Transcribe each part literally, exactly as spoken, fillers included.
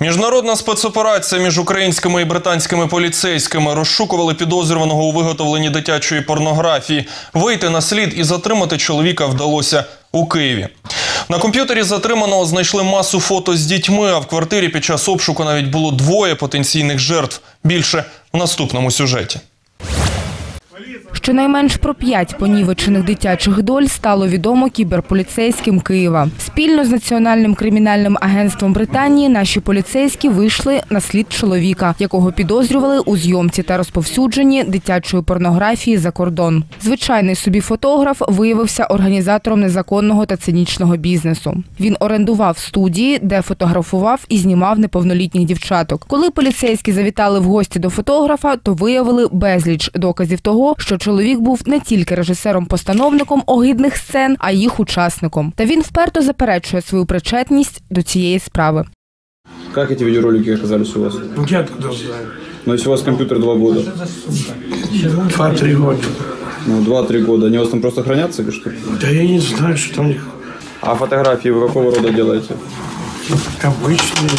Міжнародна спецоперація між українськими і британськими поліцейськими розшукували підозрюваного у виготовленні дитячої порнографії. Вийти на слід і затримати чоловіка вдалося у Києві. На комп'ютері затриманого знайшли масу фото з дітьми, а в квартирі під час обшуку навіть було двоє потенційних жертв. Більше в наступному сюжеті. Щонайменш про п'ять понівечених дитячих доль стало відомо кіберполіцейським Києва. Спільно з Національним кримінальним агентством Британії наші поліцейські вийшли на слід чоловіка, якого підозрювали у зйомці та розповсюдженні дитячої порнографії за кордон. Звичайний собі фотограф виявився організатором незаконного та цинічного бізнесу. Він орендував студії, де фотографував і знімав неповнолітніх дівчаток. Коли поліцейські завітали в гості до фотографа, то виявили безліч доказів того, що чоловік був не тільки режисером-постановником огидних сцен, а й їх учасником. Та він вперто заперечує свою причетність до цієї справи. Как эти видеоролики оказались у вас? Я откуда знаю? Ну, если у вас компьютер два года. Два-три года. Ну, два-три года. Они у вас там просто хранятся или что? Да я не знаю, что у них. А фотографии вы какого рода делаете? Обычные.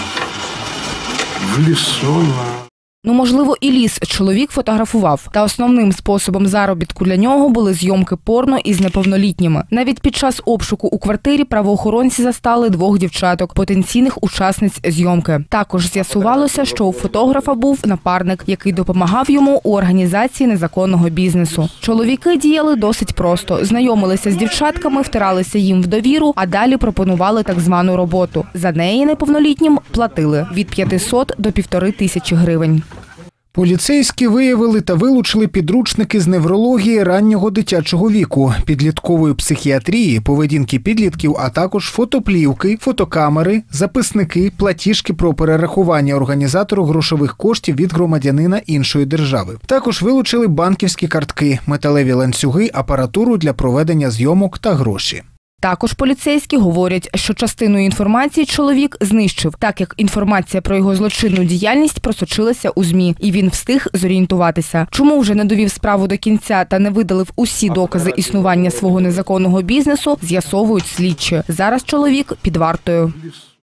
В лесу, на... Ну, можливо, і ліс чоловік фотографував. Та основним способом заробітку для нього були зйомки порно із неповнолітніми. Навіть під час обшуку у квартирі правоохоронці застали двох дівчаток, потенційних учасниць зйомки. Також з'ясувалося, що у фотографа був напарник, який допомагав йому у організації незаконного бізнесу. Чоловіки діяли досить просто. Знайомилися з дівчатками, втиралися їм в довіру, а далі пропонували так звану роботу. За неї неповнолітнім платили від п'ятисот до півтори тисячі гривень. Поліцейські виявили та вилучили підручники з неврології раннього дитячого віку, підліткової психіатрії, поведінки підлітків, а також фотоплівки, фотокамери, записники, платіжки про перерахування організатору грошових коштів від громадянина іншої держави. Також вилучили банківські картки, металеві ланцюги, апаратуру для проведення зйомок та гроші. Також поліцейські говорять, що частину інформації чоловік знищив, так як інформація про його злочинну діяльність просочилася у ЗМІ, і він встиг зорієнтуватися. Чому вже не довів справу до кінця та не видалив усі докази існування свого незаконного бізнесу, з'ясовують слідчі. Зараз чоловік під вартою.